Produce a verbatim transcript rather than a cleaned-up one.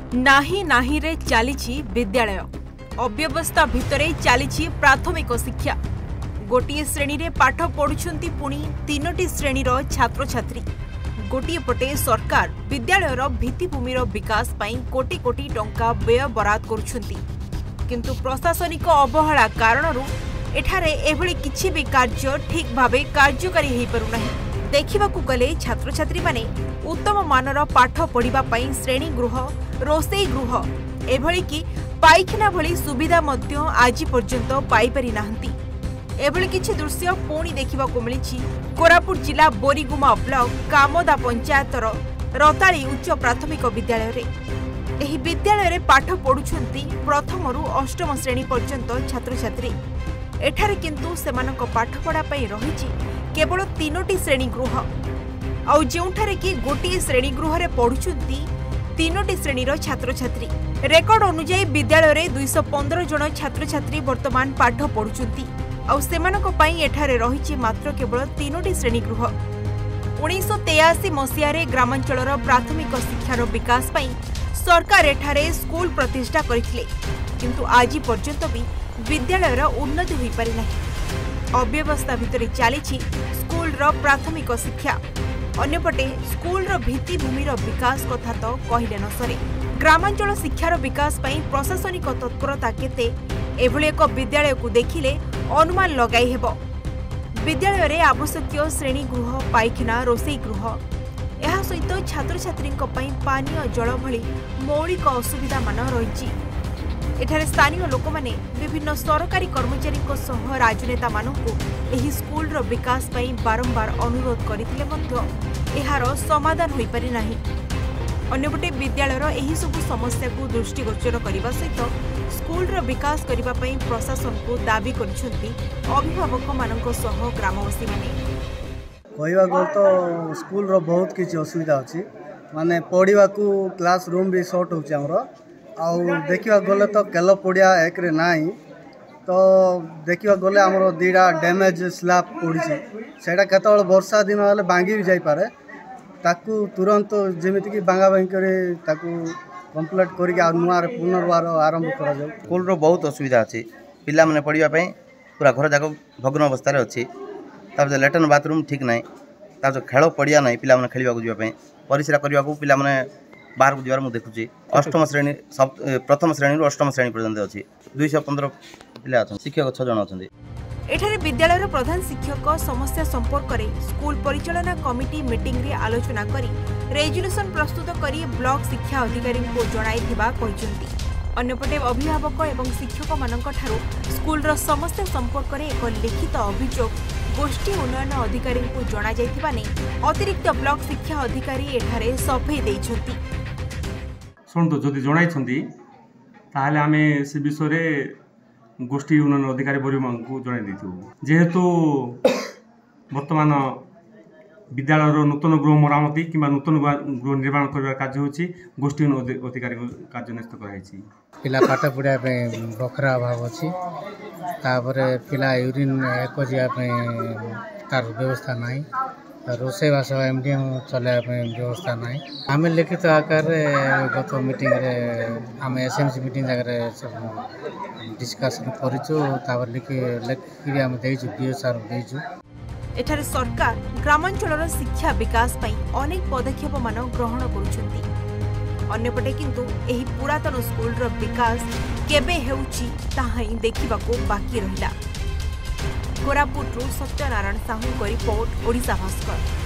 नाही नाही रे चली विद्यालय अव्यवस्था भितरे चली प्राथमिक शिक्षा गोटे श्रेणी रे पाठ पढ़ुछंती पुणी तीनोटी श्रेणीर छात्र छात्री गोटे पटे सरकार विद्यालयर भित्तिभूमिर विकास पई कोटी कोटी टंका व्यय बराद करुछंती किंतु प्रशासनिक अवहेला कारणरू एठारे एभली किछि भी कार्य ठीक भावे कार्यकारी हेई परू नाही। देखिबाकू गले छात्र छात्री माने उत्तम मानर पाठ पढ़िबा पई श्रेणी गृह रोसई गृह एभली कि पाइखाना भली सुविधा मध्य आज पर्यंत पाई पारि नाहंती। एभली किछि दृश्य पुणी देखिबाकू मिलिछि कोरापुट जिला बोरीगुमा ब्लॉक कामदा पंचायतर रताली उच्च प्राथमिक विद्यालय रे। एही विद्यालय रे पाठ पढ़ुछंती प्रथमरु अष्टम श्रेणी पर्यंत छात्र छात्री। एठारे किंतु सेमानक पाठपढ़ा पई रहिछि केवल तीनोटी श्रेणी गृह आउ जेउठारे कि गोटे श्रेणी गृह रे पढ़ुछंती तीनोटी श्रेणीर छात्र छात्री। रेकर्ड अनुसार विद्यालय रे दुई सौ पंद्रह जन छात्र छात्री वर्तमान पाठ पढ़ुछंती आउ सेमानक पई एठारे रहिछि मात्र केवल तीनोटी श्रेणी गृह। उन्नीस सौ तेयासी मसीह रे ग्रामांचलर प्राथमिक शिक्षार विकास पई सरकार एठारे स्कूल प्रतिष्ठा करथिले किंतु आज पर्यंत भी विद्यालयर उन्नति होई पारि नाही। अव्यवस्था भितरे चली स्कूल रो प्राथमिक शिक्षा अन्यपटे स्कूल रो भित्तिभूमिर विकास कथा तो कहिले न सरे। ग्रामांचल शिक्षार विकास पई प्रशासनिक तत्परता केते एभली एक विद्यालय को देखिले अनुमान लगाई हेबो। विद्यालय रे आवश्यक श्रेणी गृह पाइखाना रोसई गृह एहा सहित छात्र छात्री पानीय जल भली मौलिक असुविधा मान रही। एठारे स्थानीय लोक माने विभिन्न सरकारी कर्मचारी सह राजनेता मानकु एही स्कूल रो विकास पई बारंबार अनुरोध करथिले मध्य एहार समाधान होई पारि नाही। अन्यपटे विद्यालयर एही सब समस्या को दृष्टिगोचर करने सहित स्कूल रो विकास करने पई प्रशासन को दाबी करछंती अभिभावक मानक सह ग्रामवासी माने। कहवा गल तो स्कूल रो बहुत किसी असुविधा अच्छी माने पढ़ा को क्लास रूम भी सर्ट हो आउ देखा गले तो केल पड़िया एक रे नाई तो देखा गले आमर दीटा डैमेज स्लैब पड़ी से केतल वर्षा दिन हेल्ले भांगी भी जापे ताकू तुरंत जमीती कि बांगा बांगी कर कम्प्लीट कर नुआ पुनर्वार आरंभ कर स्कूल रो बहुत असुविधा अच्छी पिला माने पढ़ाई पूरा घर जाक भग्न अवस्था अच्छी तापर लैट्रिन बाथरूम ठीक ना तापर खेल पड़िया ना पिला माने खेलिबा जावाई परिश्रा करने को पिला माने बाहर को जीवार मुझे देखुची अष्टम श्रेणी सब प्रथम श्रेणी अष्टम श्रेणी पर्यंत अच्छी दुई सौ पंद्रह पिला शिक्षक छह जन अच्छा। एठारे विद्यालयर प्रधान शिक्षक समस्या संपर्क में स्कूल परिचालना कमिटी मीटिंग रे आलोचना करी रेजोल्यूशन प्रस्तुत करी ब्लॉक शिक्षा अधिकारी को जणाइथिबा कहिसंती। अन्यपटे अभिभावक एवं शिक्षक मानक ठारू स्कूल रो समस्या संपर्क में एक लिखित अभियोग गोष्ठी उन्नयन अधिकारी को जणा जाइथिबा नै अतिरिक्त ब्लॉक शिक्षा अधिकारी एठारे सफेई दैछंती। शुणु जदि जणाइछंती ताहले आमे से विषय रे गोष्ठी उन्नयन अधिकारी बरिमा को जणाइ दैथु जेहेतु वर्तमान विद्यालय नूतन गृह मरामती कि नूतन गृह निर्माण करने कार्य होची गोष्ठी अधिकारी कार्य न्यस्त कराई पिला पाठ पढ़ा बखरा अभाव अच्छी तापर पिला यूरिन एक जावाई तार व्यवस्था ना रोसईवास एमडीएम चलने व्यवस्था ना आम लिखित आकार गत मीटिंग आम एसएमसी मीटिंग जगह सब डिस्कसन कर लिखिक आम देचु डीओ सार देचु। एठारे सरकार ग्रामांचलर शिक्षा विकास पई अनेक पदक्षेप मान ग्रहण करुछंती अन्यपटे किंतु एही पुरातन स्कूल रो विकास केबे हेउची ताहा ही देखिबाको बाकी रहिला। कोरापुटरू सत्यनारायण साहू को रिपोर्ट ओडिशा भास्कर।